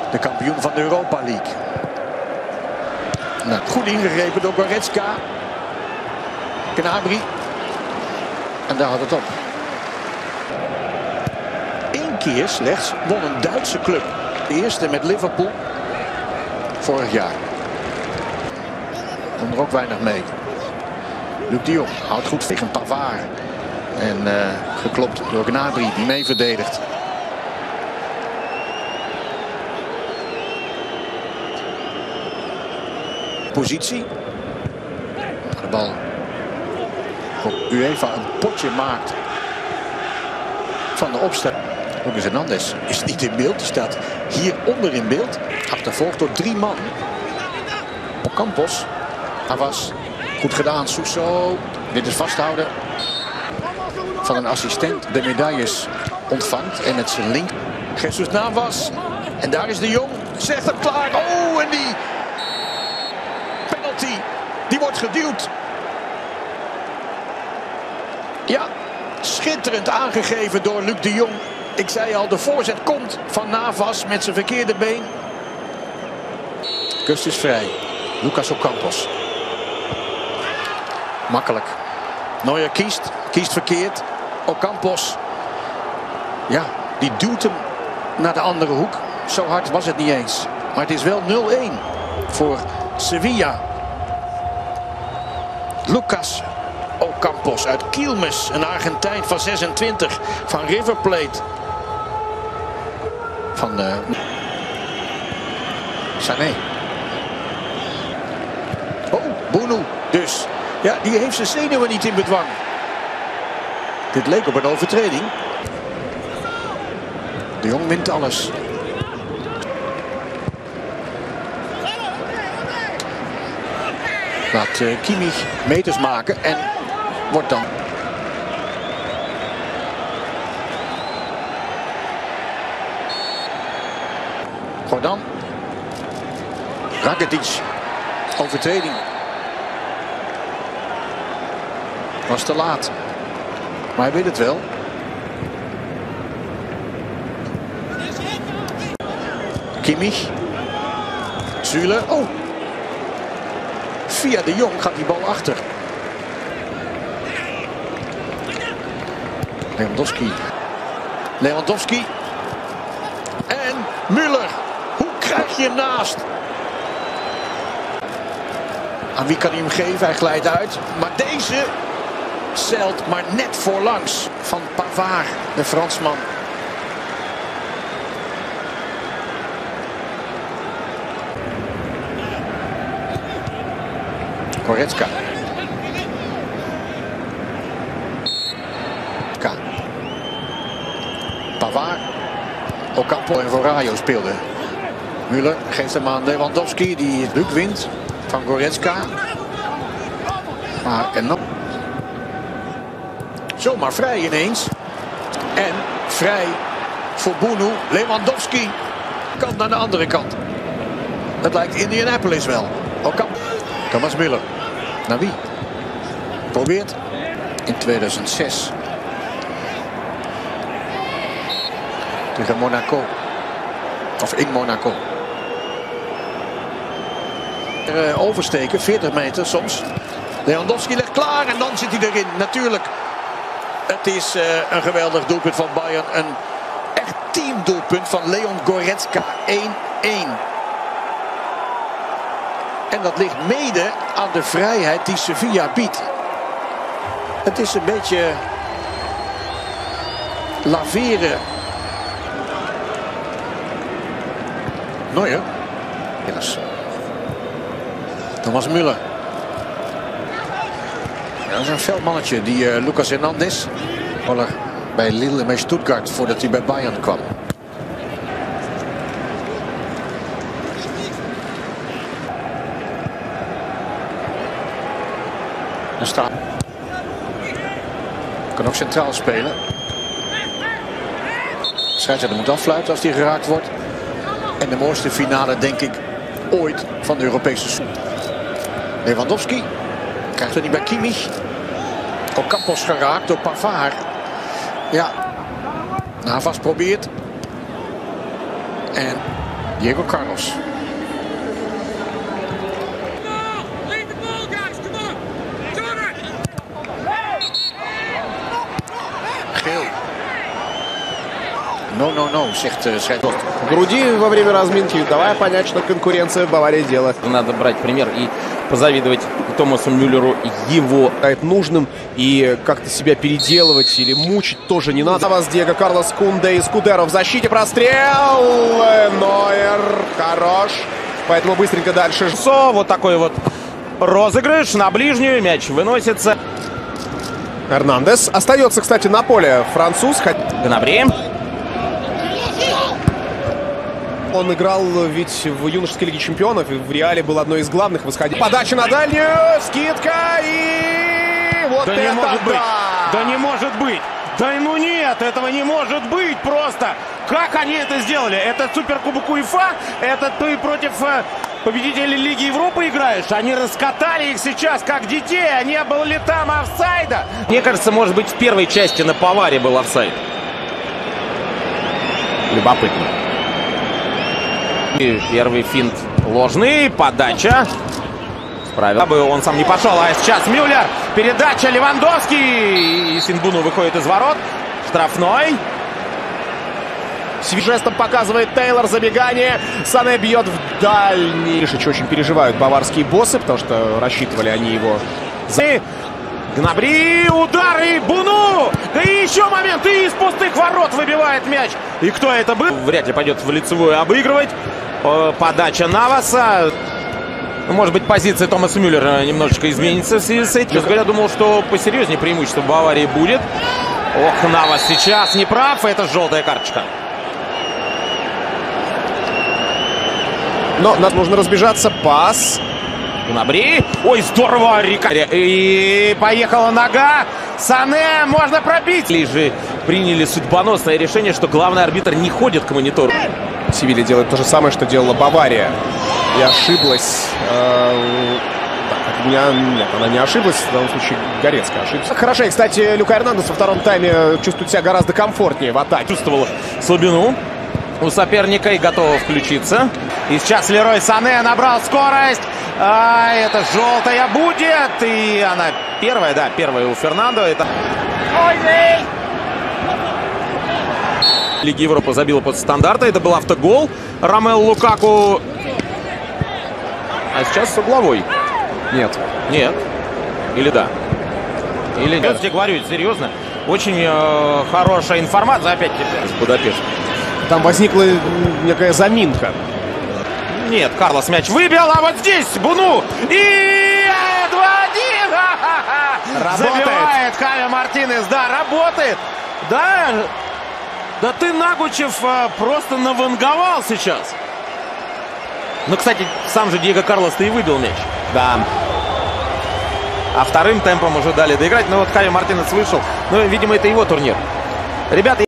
De kampioen van de Europa League. Nou, goed ingegrepen door Goretzka. Gnabry. En daar had het op. Eén keer slechts won een Duitse club. De eerste met Liverpool. Vorig jaar. Kon er ook weinig mee. Luc de Jong houdt goed tegen Pavard. En geklopt door Gnabry die mee verdedigt. Positie. De bal op UEFA een potje maakt van de opstelling. Lucas Hernandez is niet in beeld. Die staat hieronder in beeld. Achtervolgd door 3 man. Ocampos. Havas. Goed gedaan. Suso. Dit is vasthouden van een assistent. De medailles ontvangt. En met zijn link. Jesus Navas. En daar is de Jong. Zegt hem klaar. Oh, en die penalty. Die wordt geduwd. Ja, schitterend aangegeven door Luc de Jong. Ik zei al, de voorzet komt van Navas met zijn verkeerde been. Kust is vrij. Lucas Ocampos. Makkelijk. Neuer kiest verkeerd. Ocampos. Ja, die duwt hem naar de andere hoek. Zo hard was het niet eens. Maar het is wel 0-1 voor Sevilla. Lucas Ocampos uit Quilmes, een Argentijn van 26 van River Plate. Van Sané. Oh, Bunu dus. Ja, die heeft zijn zenuwen niet in bedwang. Dit leek op een overtreding. De Jong wint alles. Laat Kimmich meters maken en wordt dan. Gordon. Rakitic. Overtreding. Was te laat. Maar hij weet het wel. Kimmich. Süle. Oh. Via de Jong gaat die bal achter. Lewandowski. En Müller. Hoe krijg je hem naast? Aan wie kan hij hem geven? Hij glijdt uit. Maar deze zeilt maar net voorlangs van Pavard, de Fransman. Goretzka. Pavard. Ocampo en Rayo speelden. Müller geeft hem aan Lewandowski die het Luc wint van Goretzka. Maar en dan zomaar vrij ineens. En vrij voor Bunu. Lewandowski kan naar de andere kant. Dat lijkt Indianapolis wel. Ocampo. Thomas Müller. Naar wie? Probeert. In 2006. Tegen Monaco. Of in Monaco. Oversteken, 40 meter soms. Lewandowski legt klaar en dan zit hij erin. Natuurlijk. Het is een geweldig doelpunt van Bayern. Een echt teamdoelpunt van Leon Goretzka. 1-1. En dat ligt mede aan de vrijheid die Sevilla biedt. Het is een beetje laveren. Neuer. Thomas Müller. Ja, dat is een fel mannetje, die Lucas Hernandez. Bij Lille en bij Stuttgart voordat hij bij Bayern kwam. En staat. Kan ook centraal spelen. Scheidsrechter moet affluiten als hij geraakt wordt. En de mooiste finale, denk ik, ooit van de Europese Soep. Lewandowski krijgt er niet bij Kimmich. Ocampos geraakt door Pavard. Ja, Navas probeert. En Diego Carlos. Geel. No, zegt scheidsrechter. В груди во время разминки, давая понять, что конкуренция в Баварии дело. Надо брать пример и позавидовать Томасу Мюллеру его Нужным и как-то себя переделывать или мучить тоже не надо. Вас Диего Карлос Кунде и Скудеро в защите, прострел. Нойер хорош, поэтому быстренько дальше. Вот такой вот розыгрыш на ближнюю, мяч выносится. Эрнандес остается, кстати, на поле француз. Гнабри. Он играл ведь в юношеской лиге чемпионов, и в Реале был одной из главных восходящих. Подача на дальнюю, скидка и вот Да это не может быть! да! Да не может быть! Да ну нет, этого не может быть просто! Как они это сделали? Это Суперкубок УЕФА? Это ты против победителей Лиги Европы играешь? Они раскатали их сейчас как детей, а не было ли там офсайда? Мне кажется, может быть, в первой части на Поваре был офсайд. Любопытно. И первый финт ложный, подача. Справил бы, он сам не пошел, а сейчас Мюллер. Передача, Левандовский. И Синбуну выходит из ворот. Штрафной. Жестом показывает Тейлор забегание. Сане бьет в дальний. Лишич очень переживают баварские боссы, потому что рассчитывали они его. Гнабри, удары, Буну! Да и еще момент, и из пустых ворот выбивает мяч. И кто это был? Вряд ли пойдет в лицевую обыгрывать. Подача Наваса. Может быть, позиция Томаса Мюллера немножечко изменится в связи с этим. Честно говоря, думал, что посерьезнее преимущество в Баварии будет. Ох, Навас сейчас не прав, это желтая карточка. Но нам нужно разбежаться. Пас. Гнабри. Ой, здорово, Рика. И поехала нога. Сане, можно пробить. Лишь приняли судьбоносное решение, что главный арбитр не ходит к монитору. Севилья делает то же самое, что делала Бавария. И ошиблась. Нет, она не ошиблась. В данном случае Горецкая ошибся. Хорошо, кстати, Люка Эрнандес во втором тайме чувствует себя гораздо комфортнее в атаке. Чувствовала слабину у соперника и готова включиться. И сейчас Лерой Сане набрал скорость. Это желтая будет. И она первая, да, первая у Фернандо. Это... Лига Европы забила под стандарты. Это был автогол. Ромелу Лукаку. А сейчас с угловой. Нет. Нет. Или да? Или нет? Я тебе говорю, серьезно. Очень хорошая информация. Опять из Будапешта. Там возникла некая заминка. Нет, Карлос мяч выбил, а вот здесь Буну. И 2-1. Забивает Хави Мартинес. Да, работает. Да. Да ты, Нагучев, просто наванговал сейчас. Ну, кстати, сам же Диего Карлос-то и выбил мяч. Да. А вторым темпом уже дали доиграть. Но вот Хави Мартинес вышел. Ну, видимо, это его турнир. Ребята...